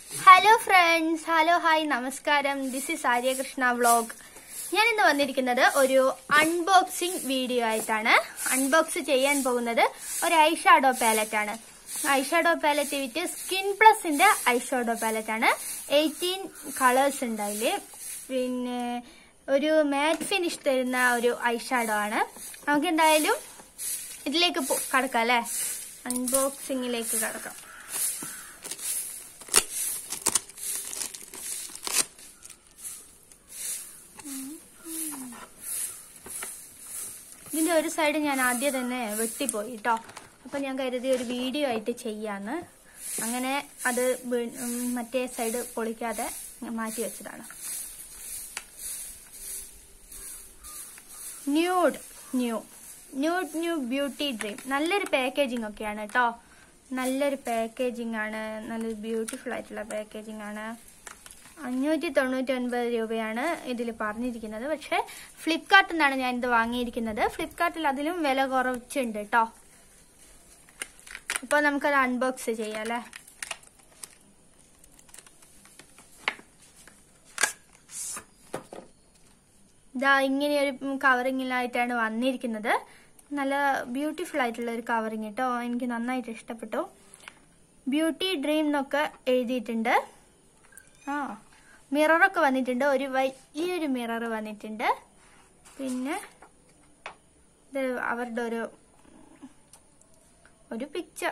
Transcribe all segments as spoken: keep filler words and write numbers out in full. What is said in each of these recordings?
Hello friends, hello, hi, namaskaram. This is Arya Krishna vlog. ഞാൻ ഇന്ന് വന്നിരിക്കുന്നത് ഒരു അൺബോക്സിംഗ് വീഡിയോ ആയിട്ടാണ്. അൺബോക്സ് ചെയ്യാൻ പോകുന്നത് ഒരു ഐ ഷാഡോ പാലറ്റ് ആണ്. Eye shadow palette with skin പ്ലസിന്റെ ഐ ഷാഡോ പാലറ്റ് ആണ്. എയ്റ്റീൻ കളേഴ്സ് ഉണ്ട് അതില്. പിന്നെ ഒരു മാറ്റ് ഫിനിഷ് തരുന്ന ഒരു ഐ ഷാഡോ ആണ്. നമുക്ക് എന്തായാലും ഇതിലേക്ക് കടക്കാം അല്ലെ, അൺബോക്സിംഗിലേക്ക് കടക്കാം. ഇതിന്റെ ഒരു സൈഡ് ഞാൻ ആദ്യം തന്നെ വെട്ടിപ്പോയി കേട്ടോ. അപ്പൊ ഞാൻ കരുതി ഒരു വീഡിയോ ആയിട്ട് ചെയ്യാന്ന്. അങ്ങനെ അത് മറ്റേ സൈഡ് പൊളിക്കാതെ മാറ്റി വെച്ചതാണ്. Nude new nude new beauty dream. നല്ലൊരു പാക്കേജിങ് ഒക്കെയാണ് കേട്ടോ. നല്ലൊരു പാക്കേജിങ് ആണ്. നല്ലൊരു ബ്യൂട്ടിഫുൾ ആയിട്ടുള്ള പാക്കേജിങ് ആണ്. അഞ്ഞൂറ്റി തൊണ്ണൂറ്റി ഒൻപത് രൂപയാണ് ഇതിൽ പറഞ്ഞിരിക്കുന്നത്. പക്ഷെ ഫ്ലിപ്കാർട്ടിൽ നിന്നാണ് ഞാൻ ഇത് വാങ്ങിയിരിക്കുന്നത്. ഫ്ലിപ്കാർട്ടിൽ അതിലും വില കുറച്ചുണ്ട് കേട്ടോ. അപ്പൊ നമുക്കത് അൺബോക്സ് ചെയ്യാം അല്ലെ. ഇതാ ഇങ്ങനെയൊരു കവറിങ്ങിലായിട്ടാണ് വന്നിരിക്കുന്നത്. നല്ല ബ്യൂട്ടിഫുൾ ആയിട്ടുള്ള ഒരു കവറിങ് കേട്ടോ. എനിക്ക് നന്നായിട്ട് ഇഷ്ടപ്പെട്ടു. ബ്യൂട്ടി ഡ്രീം എന്നൊക്കെ എഴുതിയിട്ടുണ്ട്. ആ മിററൊക്കെ വന്നിട്ടുണ്ട്. ഒരു വലിയൊരു മിറർ വന്നിട്ടുണ്ട്. പിന്നെ ഇത് അവരുടെ ഒരു ഒരു പിക്ചർ.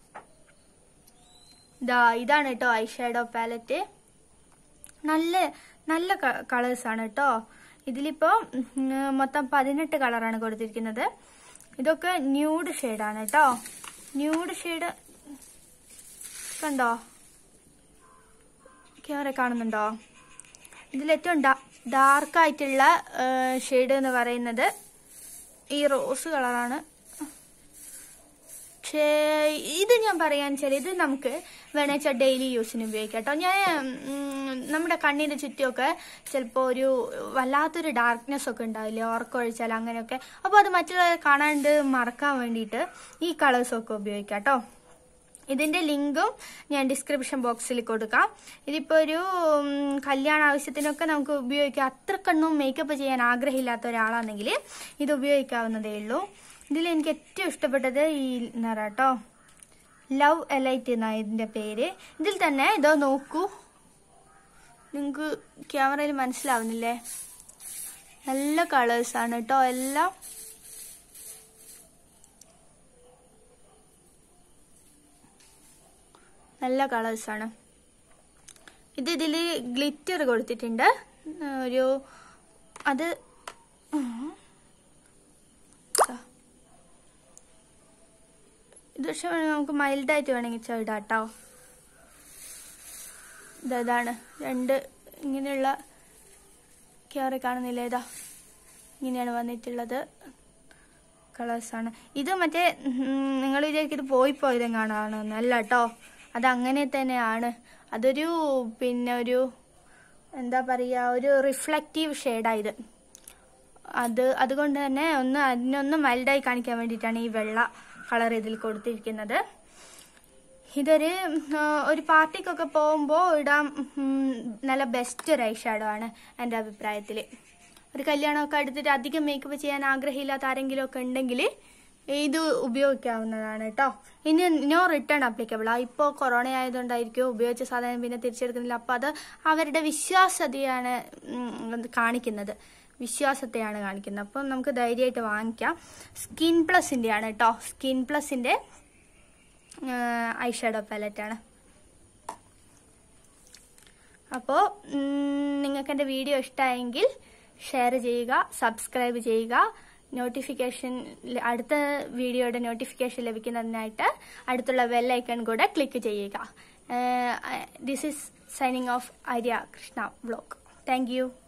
ഇതാ ഇതാണ് കേട്ടോ ഐ ഷാഡോ പാലറ്റ്. നല്ല നല്ല കളേഴ്സ് ആണ് കേട്ടോ. ഇതിലിപ്പോ മൊത്തം പതിനെട്ട് കളറാണ് കൊടുത്തിരിക്കുന്നത്. ഇതൊക്കെ ന്യൂഡ് ഷെയ്ഡാണ് കേട്ടോ. ന്യൂഡ് ഷെയ്ഡ് കണ്ടോ, ക്യാമറ കാണുന്നുണ്ടോ? ഇതിലേറ്റവും ഡാർക്ക് ആയിട്ടുള്ള ഷെയ്ഡ് എന്ന് പറയുന്നത് ഈ റോസ് കളറാണ്. പക്ഷേ ഇത് ഞാൻ പറയാൻ വെച്ചാൽ ഇത് നമുക്ക് വേണമെച്ചാൽ ഡെയിലി യൂസിന് ഉപയോഗിക്കാം കേട്ടോ. ഞാൻ നമ്മുടെ കണ്ണിന്റെ ചുറ്റുമൊക്കെ ചിലപ്പോൾ ഒരു വല്ലാത്തൊരു ഡാർക്ക്നെസ് ഒക്കെ ഉണ്ടാവില്ലേ, ഉറക്കമൊഴിച്ചാൽ അങ്ങനെയൊക്കെ. അപ്പോൾ അത് മറ്റുള്ളവരെ കാണാണ്ട് മറക്കാൻ വേണ്ടിയിട്ട് ഈ കളേഴ്സൊക്കെ ഉപയോഗിക്കാം കേട്ടോ. ഇതിന്റെ ലിങ്കും ഞാൻ ഡിസ്ക്രിപ്ഷൻ ബോക്സിൽ കൊടുക്കാം. ഇതിപ്പോ ഒരു കല്യാണ ആവശ്യത്തിനൊക്കെ നമുക്ക് ഉപയോഗിക്കാം. അത്രക്കണ്ണും മേക്കപ്പ് ചെയ്യാൻ ആഗ്രഹമില്ലാത്ത ഒരാളാണെങ്കിൽ ഇത് ഉപയോഗിക്കാവുന്നതേ ഉള്ളൂ. ഇതിൽ എനിക്ക് ഏറ്റവും ഇഷ്ടപ്പെട്ടത് ഈ നിറ കേട്ടോ. ലവ് എലൈറ്റ് എന്നാണ് ഇതിന്റെ പേര്. ഇതിൽ തന്നെ ഇതോ നോക്കൂ, നിങ്ങൾക്ക് ക്യാമറയിൽ മനസ്സിലാവുന്നില്ലേ? നല്ല കളേഴ്സ് ആണ് കേട്ടോ എല്ലാം. നല്ല കളേഴ്സ് ആണ്. ഇത് ഇതില് ഗ്ലിറ്റർ കൊടുത്തിട്ടുണ്ട്. ഒരു അത് ഇത് പക്ഷെ നമുക്ക് മൈൽഡായിട്ട് വേണമെങ്കിൽ ചെറുതാ കേട്ടോ. ഇതാണ് രണ്ട് ഇങ്ങനെയുള്ള ക്യാമറ കാണുന്നില്ല, ഇതാ ഇങ്ങനെയാണ് വന്നിട്ടുള്ളത്. കളേഴ്സാണ് ഇത്. മറ്റേ നിങ്ങൾ വിചാരിക്കും ഇത് പോയി പോയതും കാണാണെന്ന്. അല്ല കേട്ടോ, അതങ്ങനെ തന്നെയാണ്. അതൊരു പിന്നെ ഒരു എന്താ പറയുക, ഒരു റിഫ്ലക്റ്റീവ് ഷെയ്ഡായത്. അത് അതുകൊണ്ട് തന്നെ ഒന്ന് അതിനൊന്ന് മൈൽഡായി കാണിക്കാൻ വേണ്ടിയിട്ടാണ് ഈ വെള്ള കളർ ഇതിൽ കൊടുത്തിരിക്കുന്നത്. ഇതൊരു ഒരു പാർട്ടിക്കൊക്കെ പോകുമ്പോൾ ഇടാൻ നല്ല ബെസ്റ്റ് ഒരു ഐ ഷാഡോ ആണ് എൻ്റെ അഭിപ്രായത്തിൽ. ഒരു കല്യാണമൊക്കെ എടുത്തിട്ട് അധികം മേക്കപ്പ് ചെയ്യാൻ ആഗ്രഹമില്ലാത്ത ആരെങ്കിലും ഒക്കെ ഉണ്ടെങ്കിൽ ഇത് ഉപയോഗിക്കാവുന്നതാണ് കേട്ടോ. ഇനി നോ റിട്ടേൺ അപ്ലിക്കബിൾ ആ. ഇപ്പോൾ കൊറോണ ആയതുകൊണ്ടായിരിക്കും ഉപയോഗിച്ച സാധനം പിന്നെ തിരിച്ചെടുക്കുന്നില്ല. അപ്പോൾ അത് അവരുടെ വിശ്വാസ്യതയാണ് കാണിക്കുന്നത്, വിശ്വാസത്തെയാണ് കാണിക്കുന്നത്. അപ്പം നമുക്ക് ധൈര്യമായിട്ട് വാങ്ങിക്കാം. സ്കിൻ പ്ലസിന്റെ ആണ് കേട്ടോ. സ്കിൻ പ്ലസിന്റെ ഐ ഷാഡോ പാലറ്റാണ്. അപ്പോൾ നിങ്ങൾക്ക് എൻ്റെ വീഡിയോ ഇഷ്ടമായെങ്കിൽ ഷെയർ ചെയ്യുക, സബ്സ്ക്രൈബ് ചെയ്യുക. നോട്ടിഫിക്കേഷൻ അടുത്ത വീഡിയോയുടെ നോട്ടിഫിക്കേഷൻ ലഭിക്കുന്നതിനായിട്ട് അടുത്തുള്ള ബെൽ ഐക്കൺ കൂടെ ക്ലിക്ക് ചെയ്യുക. This is signing off Arya Krishna vlog. Thank U.